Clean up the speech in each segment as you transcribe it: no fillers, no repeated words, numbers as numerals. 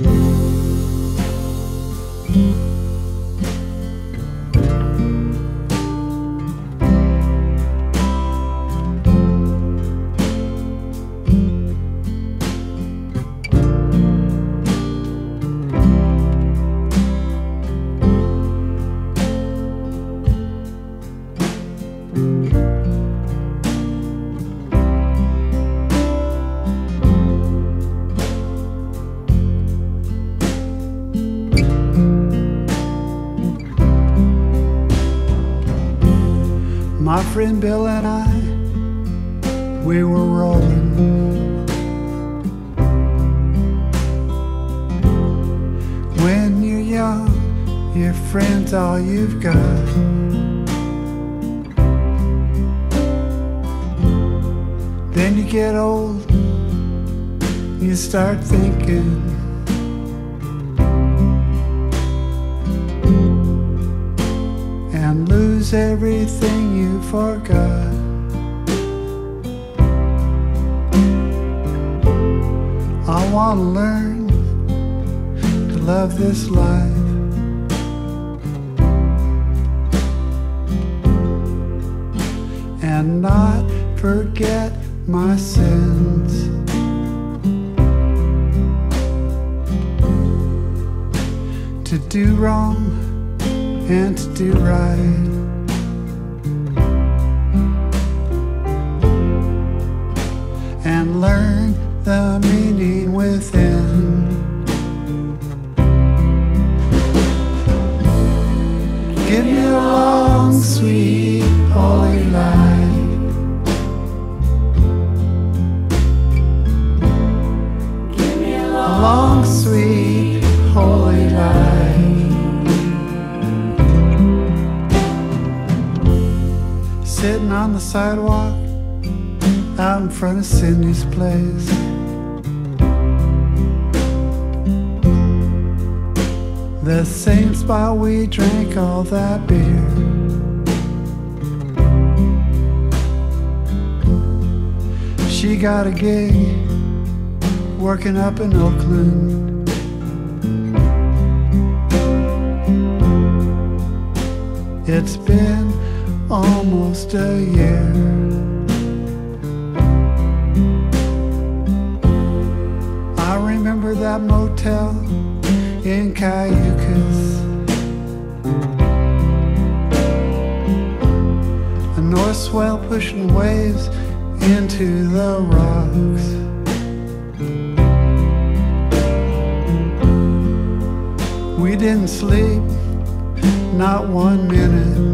My friend Bill and I, we were rolling. When you're young, your friend's all you've got. Then you get old, you start thinking, and lose everything you forgot. I want to learn to love this life, and not forget my sins. To do wrong and to do right, and learn the meaning within. Give me a long, sweet, holy life. Give me a long, sweet, holy life. Sitting on the sidewalk out in front of Cindy's place, the same spot we drank all that beer. She got a gig working up in Oakland. It's been almost a year. I remember that motel in Cayucas, a north swell pushing waves into the rocks. We didn't sleep, not 1 minute.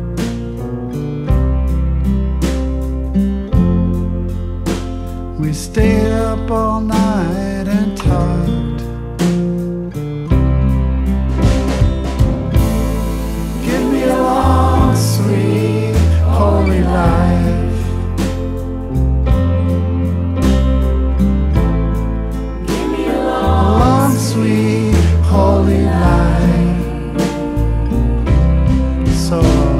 We stayed up all night and talked. Give me a long, sweet, holy life. Give me a long, sweet, holy life. So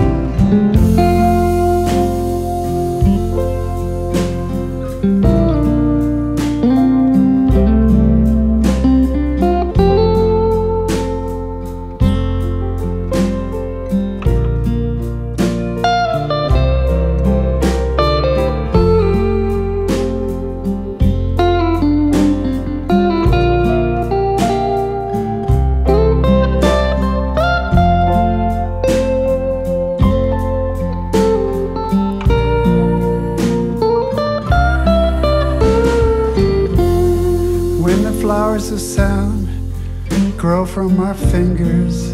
when the flowers of sound grow from our fingers,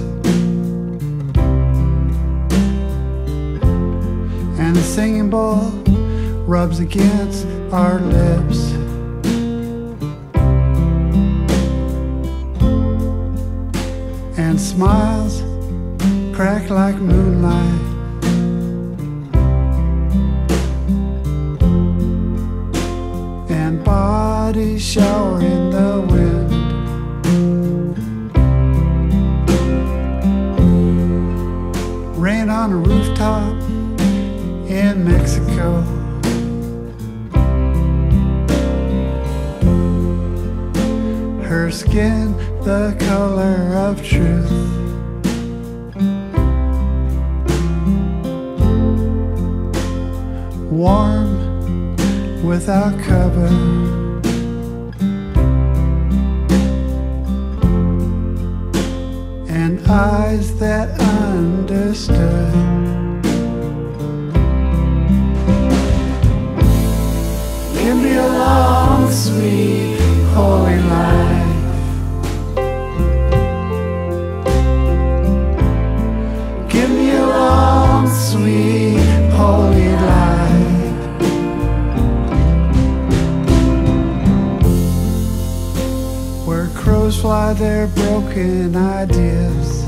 and the singing bowl rubs against our lips, and smiles crack like moonlight, and bodies shower in the wind. Rain on a rooftop in Mexico. her skin the color of truth. Warm without cover, and eyes that understood. Give me a long, sweet, holy life. Give me a long, sweet, holy life. Where crows fly their broken ideas,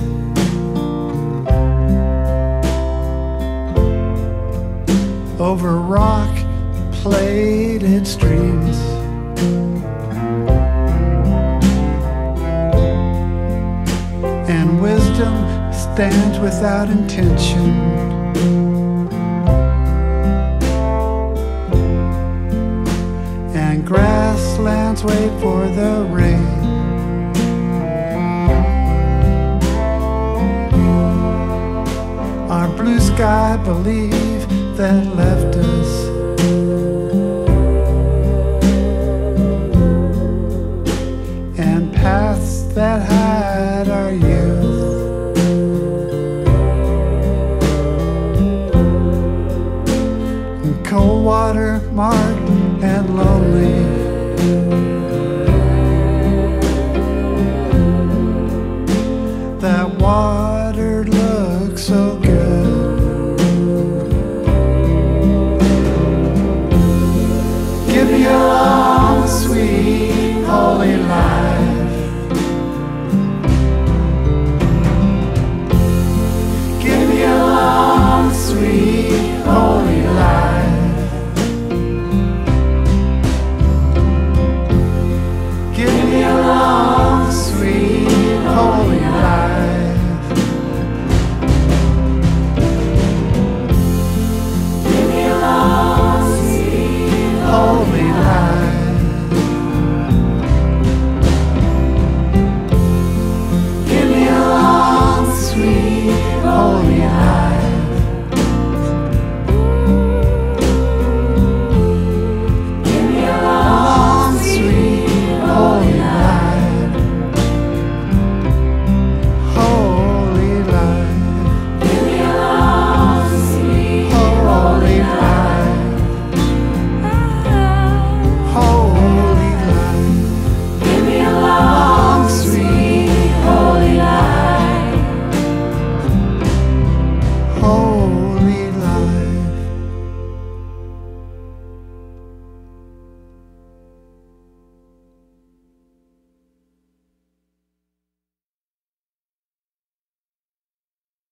over rock-plated streams, and wisdom stands without intention, and grasslands wait for the rain. Our blue sky believe that left us, and paths that hide our youth, and cold water marked and lonely,